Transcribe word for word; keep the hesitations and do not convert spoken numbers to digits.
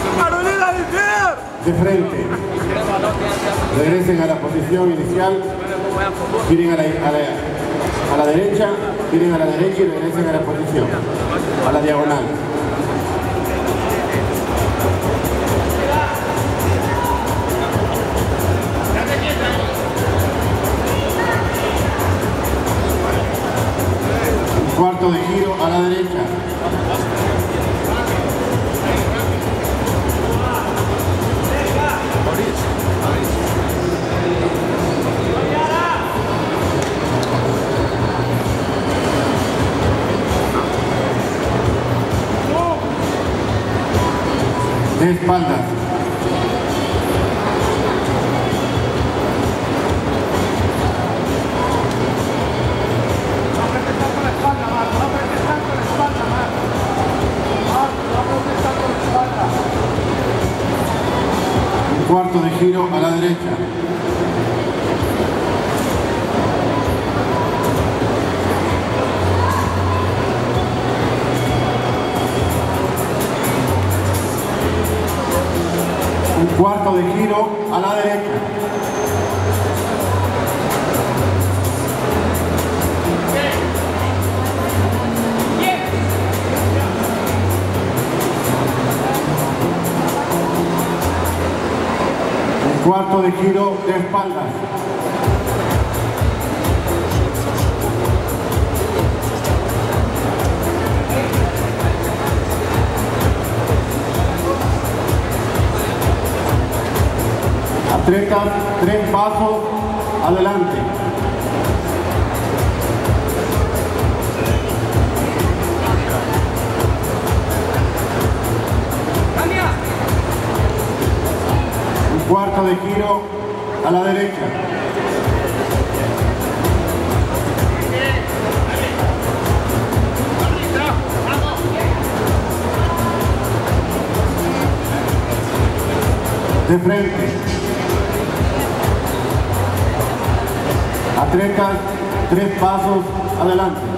De frente. Regresen a la posición inicial. Giren a la, a la, a la derecha. Giren a la derecha y regresen a la posición. A la diagonal. Un cuarto de giro a la derecha. De espaldas. Un cuarto de giro a la derecha. Un cuarto de giro a la derecha. Un cuarto de giro de espaldas. Atletas, tres pasos adelante. Un cuarto de giro a la derecha. De frente. Atletas, tres pasos adelante.